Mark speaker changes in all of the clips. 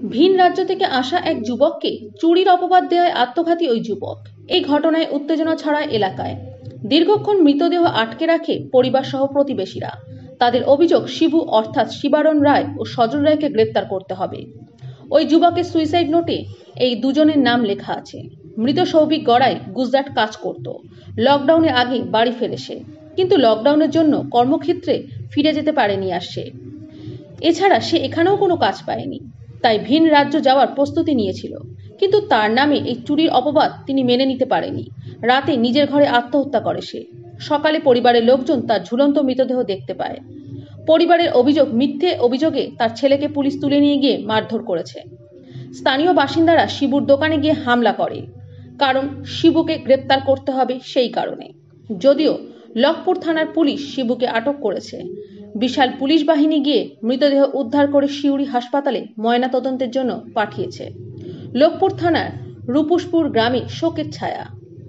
Speaker 1: ভিন রাজ্য থেকে আসা এক যুবককে চুরির অপবাদ দেওয়ায় আত্মঘাতী ওই যুবক। এই ঘটনায় উত্তেজনা ছড়ায় এলাকায়। দীর্ঘক্ষণ মৃতদেহ আটকে রাখে পরিবার সহ প্রতিবেশীরা। তাদের অভিযোগ, শিবু অর্থাৎ শিবারণ রায় ও সজল রায়কে গ্রেপ্তার করতে হবে। ওই যুবকের সুইসাইড নোটে এই দুজনের নাম লেখা আছে। মৃত সৌভিক গড়াই গুজরাট কাজ করত। লকডাউনের আগে বাড়ি ফেরে সে, কিন্তু লকডাউনের জন্য কর্মক্ষেত্রে ফিরে যেতে পারেনি আর সে। এছাড়া সে এখানেও কোনো কাজ পায়নি, তাই ভিন রাজ্য যাওয়ার প্রস্তুতি নিয়েছিল। কিন্তু তার নামে এই চুরির অপবাদ তিনি মেনে নিতে পারেনি। রাতে নিজের ঘরে আত্মহত্যা করে সে। সকালে পরিবারের লোকজন তার ঝুলন্ত মৃতদেহ দেখতে পায়। পরিবারের অভিযোগ, মিথ্যে অভিযোগে তার ছেলেকে পুলিশ তুলে নিয়ে গিয়ে মারধর করেছে। স্থানীয় বাসিন্দারা শিবুর দোকানে গিয়ে হামলা করে, কারণ শিবুকে গ্রেপ্তার করতে হবে সেই কারণে। যদিও লখপুর থানার পুলিশ শিবুকে আটক করেছে। বিশাল পুলিশ বাহিনী গিয়ে মৃতদেহ উদ্ধার করে সিউড়ি হাসপাতালে ময়নাতদন্তের জন্য পাঠিয়েছে। লখপুর থানার রূপুসপুর গ্রামে শোকের ছায়া।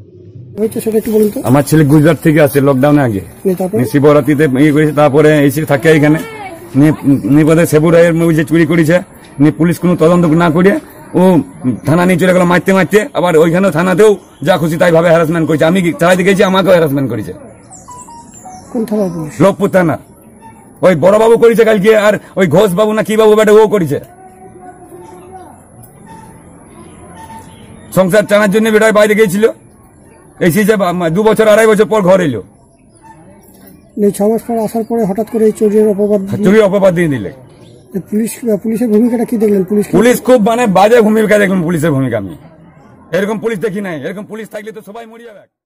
Speaker 2: আমার ছেলে গুজরাট থেকে আসে লকডাউনের আগে, শিবরাত্রিতে করেছে, তারপরে এসে থাকে এখানে নিপদে সেবু রায়ের যে চুরি করেছে, পুলিশ কোনো তদন্ত না করে ও থানা নিয়ে চলে গেল মারতে মারতে। আবার ওইখানে থানাতেও যা খুশি তাই ভাবে হ্যারাসমেন্ট করেছে। আমি চালাইতে গেছি, আমাকেও হ্যারাসমেন্ট করেছে। লখপুর থানা ওই বড় বাবু করেছে কালকে, আর ওই ঘোষ বাবু না কি বাবু বেটা ও করেছে। সংসার চানার জন্য বেটায় বাইরে গিয়েছিল, এসে যে 2 বছর 2.5 বছর পর ঘর এলো।
Speaker 3: 6 মাস পর আসার পরে হঠাৎ করে এই চুরির
Speaker 2: অপবাদ দিয়ে দিলে।
Speaker 3: পুলিশের ভূমিকাটা কি দেখলেন?
Speaker 2: পুলিশ খুব বাজে ভূমিকা দেখলাম পুলিশের ভূমিকা। আমি এরকম পুলিশ দেখি নাই। এরকম পুলিশ থাকলে তো সবাই মরে যাবে।